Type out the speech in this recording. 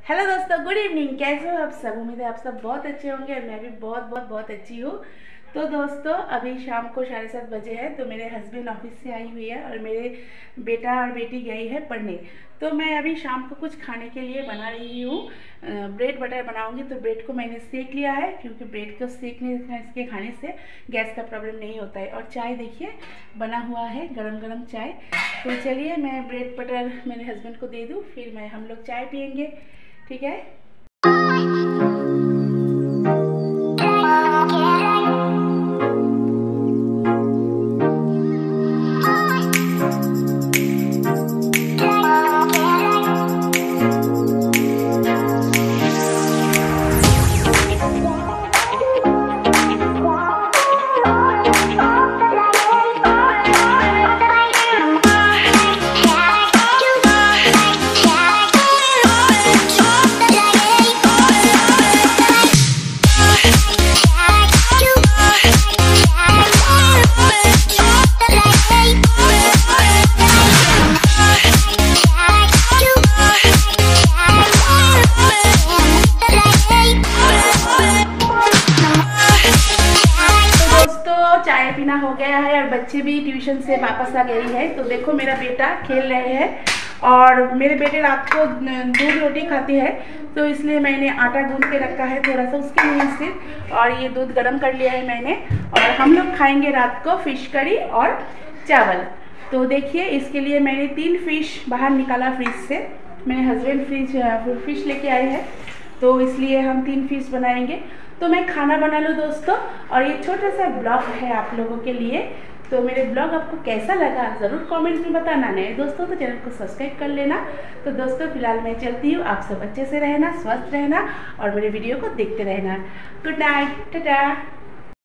Hello दोस्तों, good evening. कैसे हो आप सब? उम्मीद है आप सब बहुत अच्छे होंगे और मैं भी बहुत बहुत बहुत अच्छी हूँ। तो दोस्तों, अभी शाम को 7:30 बजे है। तो मेरे हस्बैंड ऑफिस से आई हुई है और मेरे बेटा और बेटी गई है पढ़ने। तो मैं अभी शाम को कुछ खाने के लिए बना रही हूँ। ब्रेड बटर बनाऊंगी। तो ब्रेड को मैंने सेक लिया है, क्योंकि ब्रेड को सेकने इसके खाने से गैस का प्रॉब्लम नहीं होता है। और चाय देखिए बना हुआ है, गरम गरम चाय। तो चलिए मैं ब्रेड बटर मेरे हस्बैंड को दे दूँ, फिर हम लोग चाय पियेंगे। ठीक है। चाय पीना हो गया है और बच्चे भी ट्यूशन से वापस आ गई है। तो देखो मेरा बेटा खेल रहे हैं और मेरे बेटे रात को दूध रोटी खाती है, तो इसलिए मैंने आटा गूंद के रखा है थोड़ा सा उसके लिए से। और ये दूध गर्म कर लिया है मैंने। और हम लोग खाएंगे रात को फिश करी और चावल। तो देखिए इसके लिए मैंने 3 फिश बाहर निकाला फ्रिज से। मेरे हस्बैंड फिश लेके आए हैं, तो इसलिए हम 3 फिश बनाएंगे। तो मैं खाना बना लूँ दोस्तों। और ये छोटा सा ब्लॉग है आप लोगों के लिए। तो मेरे ब्लॉग आपको कैसा लगा ज़रूर कमेंट में बताना। नए दोस्तों तो चैनल को सब्सक्राइब कर लेना। तो दोस्तों फिलहाल मैं चलती हूँ। आप सब अच्छे से रहना, स्वस्थ रहना और मेरे वीडियो को देखते रहना। Good night, Tata.